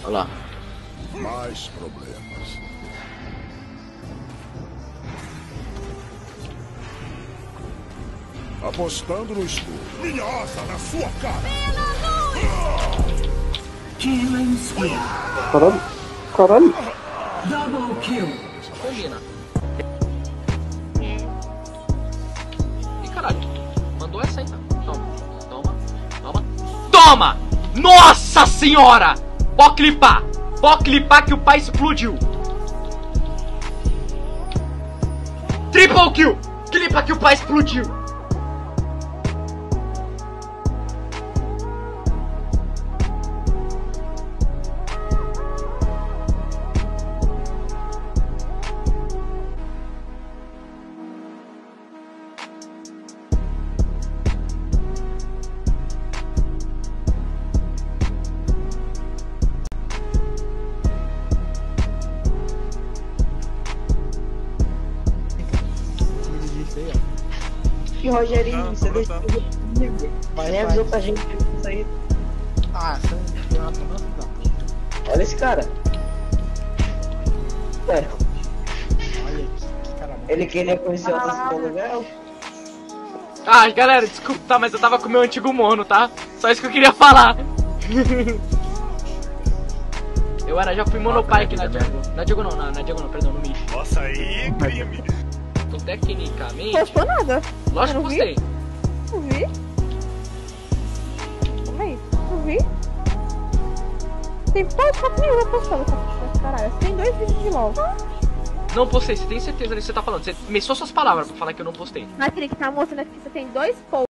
Olha lá. Mais problemas. Apostando no escuro. Minha asa na sua cara! Killing spree. Caralho. Caralho. Double kill. Combina. Ih, caralho. Mandou essa aí, tá? Toma. Toma. Toma. Toma! Nossa senhora! Pode clipar. Pode clipar que o pai explodiu. Triple kill. Clipa que o pai explodiu. E Rogerinho, você deixou comigo. Nem avisou pra gente isso aí. Ah, você não é não. Olha esse cara. É, Olha que cara bom. ele queria conhecer o nosso lugar. Ah, galera, desculpa, tá? Mas eu tava com o meu antigo mono, tá? Só isso que eu queria falar. Já fui monopai aqui na Django. Na Django não, na Django não, perdão, no Mish. Nossa, aí, crime! Então, tecnicamente... Postou nada. Lógico Eu que não vi. postei. Não vi. Calma aí. Não vi. Tem foto nenhuma postando essa ficha. Caralho, tem 2 vídeos de LOL. Não postei, você tem certeza disso que você tá falando? Você começou suas palavras pra falar que eu não postei. Mas ele que tá mostrando aqui que você tem 2 posts.